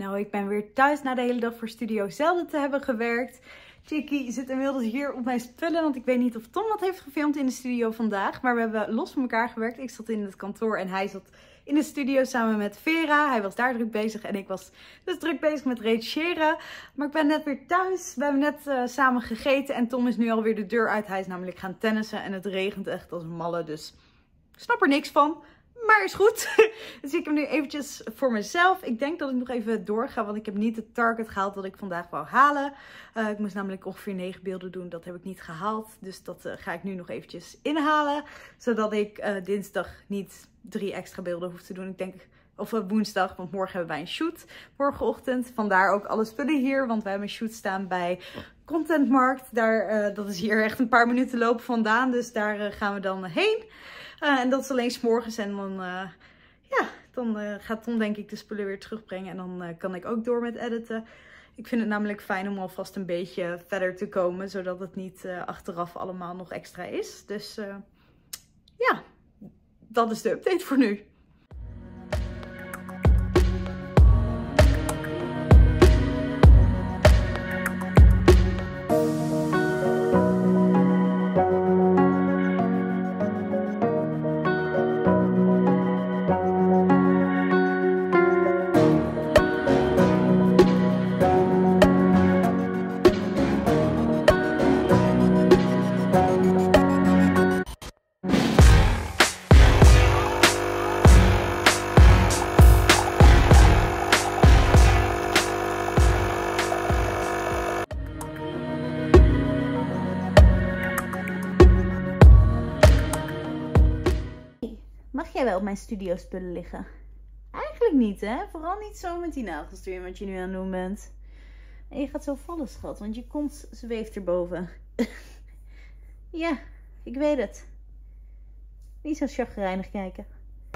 Nou, ik ben weer thuis na de hele dag voor Studio Zelden te hebben gewerkt. Chicky zit inmiddels hier op mijn spullen, want ik weet niet of Tom wat heeft gefilmd in de studio vandaag. Maar we hebben los van elkaar gewerkt. Ik zat in het kantoor en hij zat in de studio samen met Vera. Hij was daar druk bezig en ik was dus druk bezig met retuseren. Maar ik ben net weer thuis. We hebben net samen gegeten en Tom is nu alweer de deur uit. Hij is namelijk gaan tennissen en het regent echt als een malle, dus ik snap er niks van. Maar is goed. Dus ik heb nu eventjes voor mezelf. Ik denk dat ik nog even doorga. Want ik heb niet het target gehaald dat ik vandaag wou halen. Ik moest namelijk ongeveer 9 beelden doen. Dat heb ik niet gehaald. Dus dat ga ik nu nog eventjes inhalen. Zodat ik dinsdag niet 3 extra beelden hoef te doen. Ik denk, of woensdag. Want morgen hebben wij een shoot. Morgenochtend. Vandaar ook alle spullen hier. Want wij hebben een shoot staan bij Contentmarkt. Dat is hier echt een paar minuten lopen vandaan. Dus daar gaan we dan heen. En dat is alleen 's morgens en dan gaat Tom denk ik de spullen weer terugbrengen en dan kan ik ook door met editen. Ik vind het namelijk fijn om alvast een beetje verder te komen, zodat het niet achteraf allemaal nog extra is. Dus ja, dat is de update voor nu. Mag jij wel op mijn studio spullen liggen? Eigenlijk niet, hè? Vooral niet zo met die nagels erin, wat je nu aan het doen bent. En je gaat zo vallen, schat, want je kont zweeft erboven. Ja, ik weet het. Niet zo chagrijnig kijken.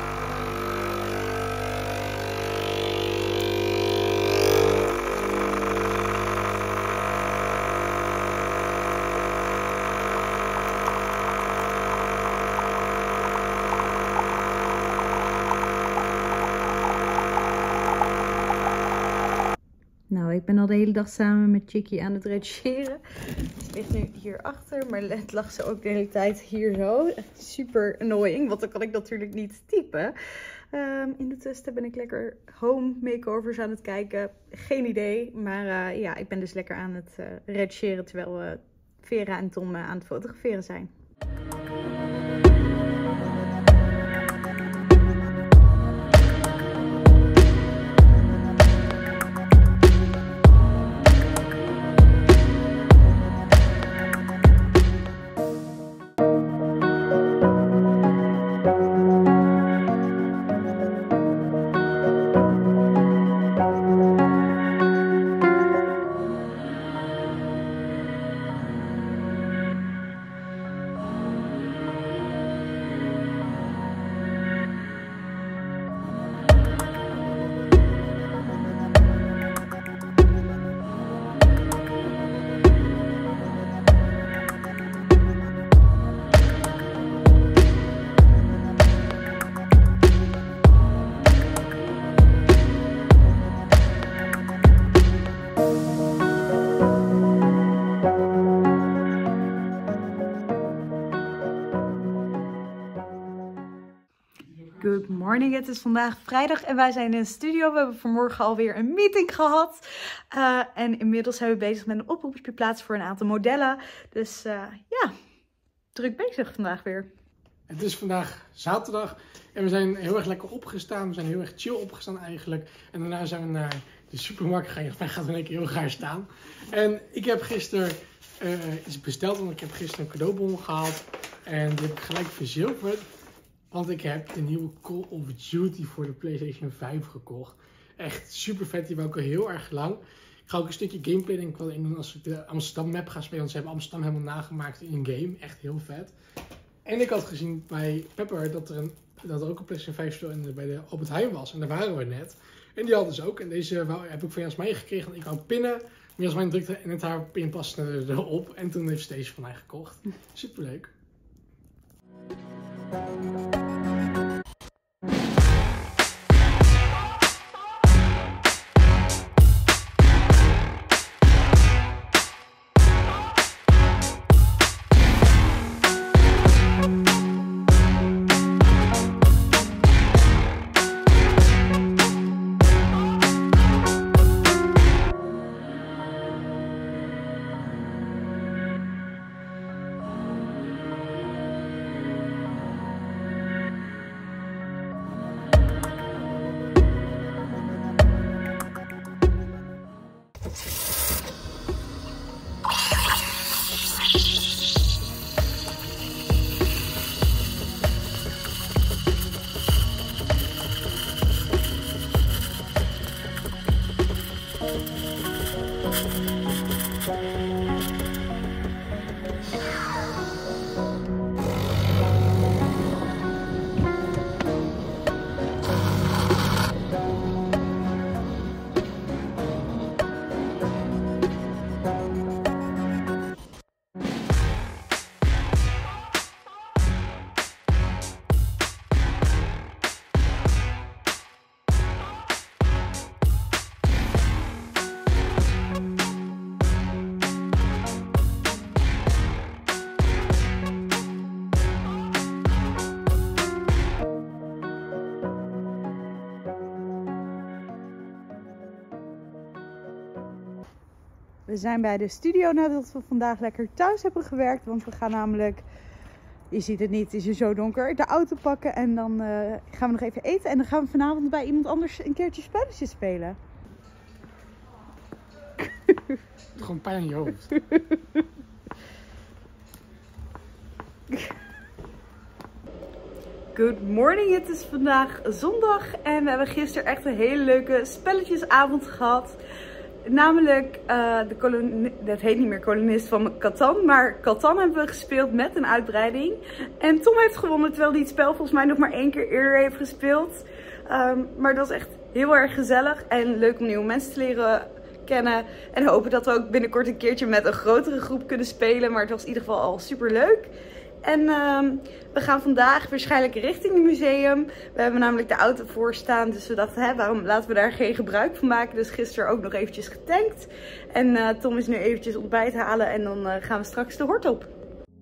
Nou, ik ben al de hele dag samen met Chicky aan het retuseren. Ze ligt nu hierachter, maar het lag ze ook de hele tijd hier zo. Super annoying, want dan kan ik natuurlijk niet typen. In de tussentijd ben ik lekker home makeovers aan het kijken. Geen idee, maar ja, ik ben dus lekker aan het retuseren terwijl Vera en Tom aan het fotograferen zijn. Good morning, het is vandaag vrijdag en wij zijn in de studio. We hebben vanmorgen alweer een meeting gehad. En inmiddels zijn we bezig met een oproepje plaatsen voor een aantal modellen. Dus ja, druk bezig vandaag weer. Het is vandaag zaterdag en we zijn heel erg lekker opgestaan. We zijn heel erg chill opgestaan eigenlijk. En daarna zijn we naar de supermarkt gegaan. Wij gaan in één keer heel gaar staan. En ik heb gisteren iets besteld, want ik heb gisteren een cadeaubon gehaald. En die heb ik gelijk verzilverd. Want ik heb de nieuwe Call of Duty voor de PlayStation 5 gekocht. Echt super vet, die wou ik al heel erg lang. Ik ga ook een stukje gameplay denk ik wel in doen als ik de Amsterdam map ga spelen. Want ze hebben Amsterdam helemaal nagemaakt in een game. Echt heel vet. En ik had gezien bij Pepper dat er ook een PlayStation 5 speel bij de Albert Heijn was. En daar waren we net. En die hadden ze ook. En deze heb ik van Jasmijn gekregen. Want ik wou pinnen. Maar Jasmijn drukte en het haar pinpaste erop. En toen heeft ze deze van mij gekocht. Super leuk. We zijn bij de studio nadat we vandaag lekker thuis hebben gewerkt. Want we gaan namelijk, je ziet het niet, het is hier zo donker, de auto pakken. En dan gaan we nog even eten. En dan gaan we vanavond bij iemand anders een keertje spelletjes spelen. Gewoon pijn in je hoofd. Good morning, het is vandaag zondag en we hebben gisteren echt een hele leuke spelletjesavond gehad. Namelijk, dat heet niet meer kolonist van Catan, maar Catan hebben we gespeeld met een uitbreiding. En Tom heeft gewonnen, terwijl hij het spel volgens mij nog maar 1 keer eerder heeft gespeeld. Maar dat was echt heel erg gezellig en leuk om nieuwe mensen te leren kennen. En hopen dat we ook binnenkort een keertje met een grotere groep kunnen spelen. Maar het was in ieder geval al super leuk. En we gaan vandaag waarschijnlijk richting het museum. We hebben namelijk de auto voor staan. Dus we dachten, waarom laten we daar geen gebruik van maken. Dus gisteren ook nog eventjes getankt. En Tom is nu eventjes ontbijt halen. En dan gaan we straks de hort op.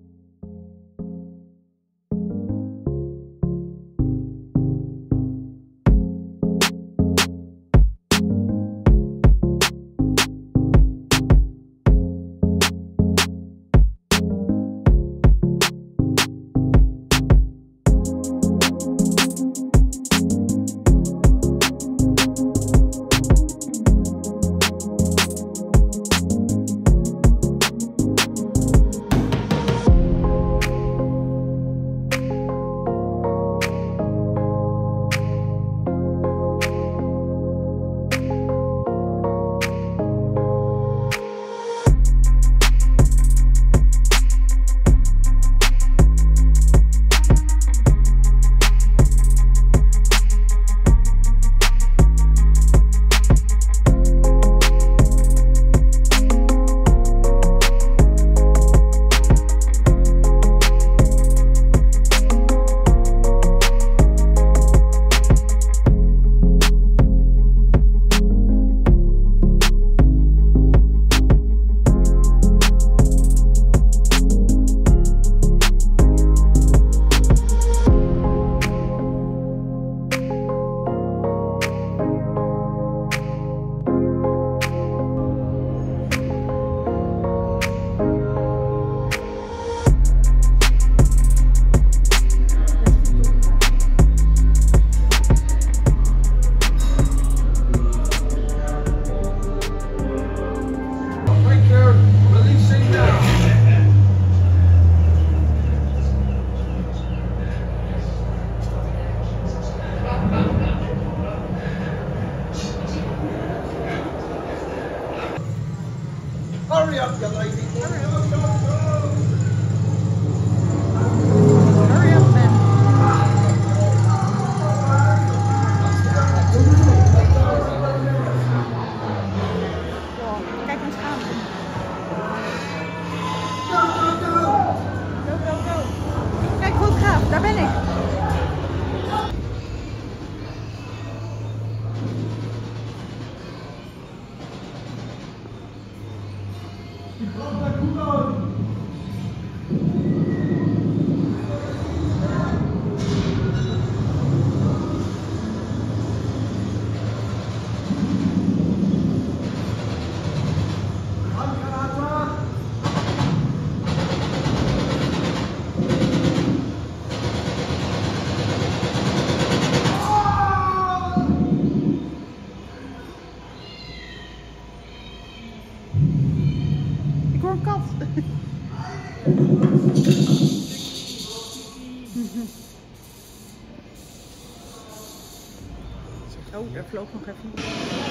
Hurry up, you lady. Hurry up, go, go. Hurry up, man. Wow, kijk eens aan. Go, go, go. Go, go, go. Kijk hoe het gaat, daar ben ik. Ik hoor een kat. Oh, daar vloog nog even.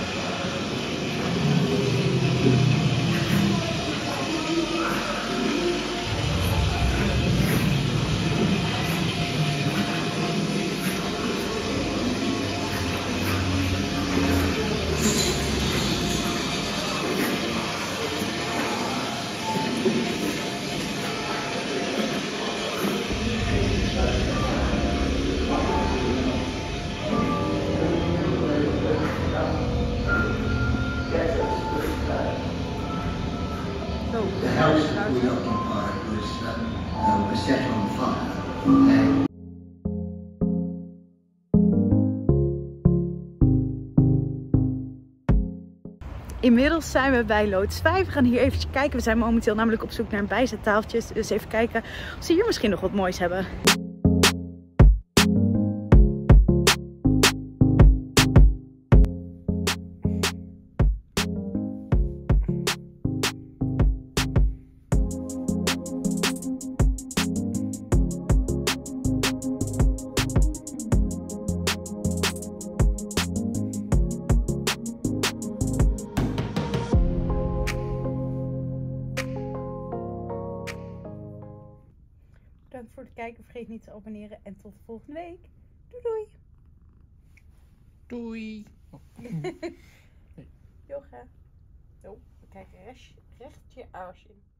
The house that we occupied was set on fire. Inmiddels zijn we bij loods 5. We gaan hier even kijken. We zijn momenteel namelijk op zoek naar een bijzettafeltjes. Dus even kijken of ze hier misschien nog wat moois hebben. Bedankt voor het kijken. Vergeet niet te abonneren. En tot volgende week. Doei doei. Doei. Yoga. Oh, we kijken recht je aars in.